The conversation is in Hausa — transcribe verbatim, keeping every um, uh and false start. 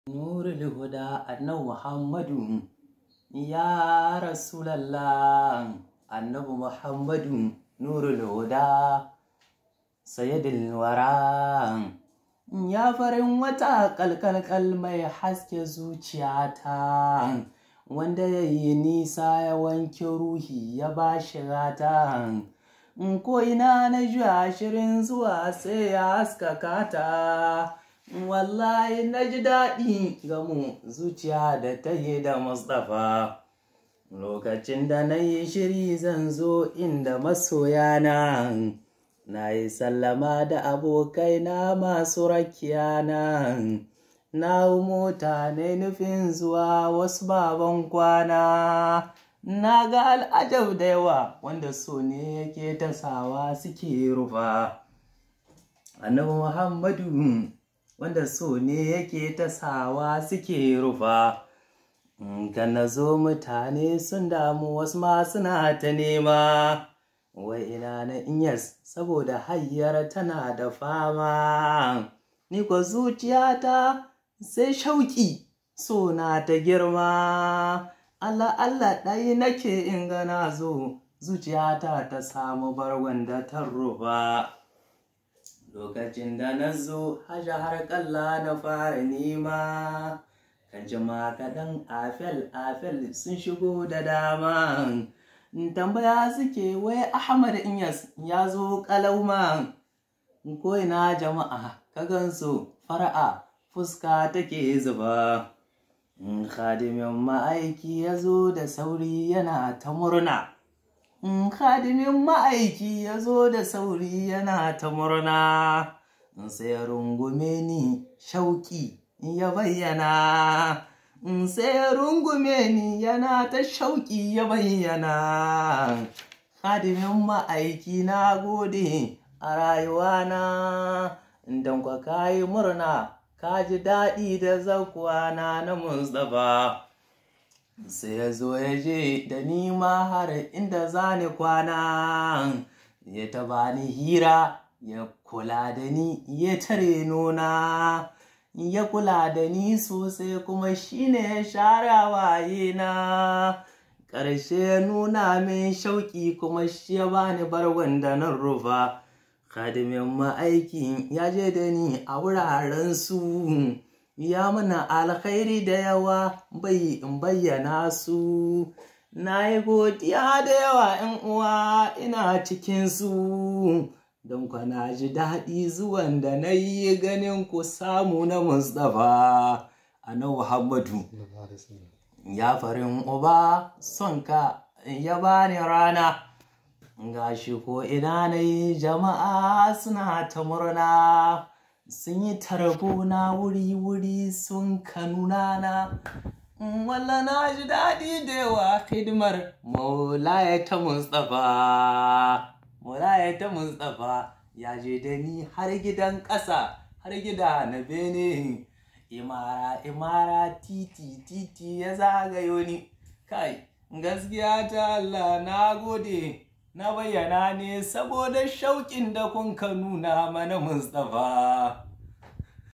Nurul huda annabi Muhammadu ya Rasulallah, annabi Muhammadu nurul huda sayyidul wara, ya farin wata kalkalkal mai haske zuciyata, wanda ya yi nisa ya wanke ruhi ya ba shi gata, ko ina na juya shirin zuwa sai ya haskaka ta. Wallahi na ji daɗi gamu zuciya da ta yi da Mustapha. Lokacin da na yi shiri zan zo inda masoyana, na yi sallama da abokaina masu rakiyana, na mota na nufin zuwa wasu baban kwana. Na ga al'ajab da yawa wanda so ne yake tasawa suke rufa. Annabi Muhammadu wanda so ne yake tasawa suke rufa. Kan na zo mutane sun damu wasu ma suna ta nema, wai ina na Inyas saboda hayyar tana da fama. Ni ko zuciyata sai shauƙi so na ta girma. Allah Allah ɗaya nake in ga na zo zuciyata ta samu bargon da ta rufa. Lokacin da na zo haja har kalla na fara nema, kan jima kaɗan afel afel sun shigo da dama. Tambaya suke wai Ahmad Inyas ya zo kalauma, ko ina jama'a ka gansu fara'a fuska take zuba. Khadimin ma'aiki ya zo da sauri yana ta murna. Khadimin ma'aiki ya zo da sauri yana ta murna, sai ya rungume ni shauƙi ya bayyana, sai ya rungume ni yana ta shauƙi ya bayyana. Khadimin ma'aiki na gode a rayuwana, don kwa kayi murna ka ji daɗi da zakwana na Mustapha. Sai ya zo ya je da ni ma har inda za ni kwana, ya taba ni hira ya kula da ni ya tare nuna, ya kula da ni sosai kuma shine ya share waye na. Ƙarshe ya nuna min shauƙi kuma shi ya bani bargon da nan rufa. Khadimin ma'aiki ya je da ni a wuraren su, ya mana alkhairi da yawa bai in bayyana su. Na yi godiya da yawa ‘yan uwa ina cikin su, don kwa na ji daɗi zuwan da na yi ganin ku samu na Mustapha. Annabi Muhammadu ya farin uba son ka ya bani rana, gashi ko ina na yi jama'a suna ta murna, sun yi tarbo na wuri-wuri sun kanuna na. Walla na ji daɗi da yawa hidimar Maulaya ta Mustapha. Maulaya ta Mustapha ya je da ni har gidan ƙasa, har gida na bene, imara imara titi titi ya zagayo ni. Kai gaskiya ta Allah na gode, na bayyana ne saboda shauƙin da kun ka nuna mana Mustapha.